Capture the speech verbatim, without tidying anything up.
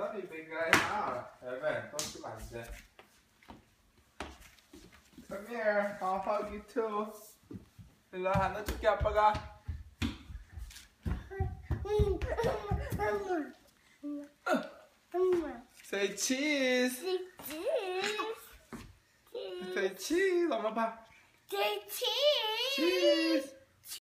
love you, big guy. Ah, Evan, don't you like that? Come here, I'll hug you too. 일로 하나 줄게 아빠가. Say cheese. Cheese. Say cheese. 엄마 봐. Say cheese. Cheese.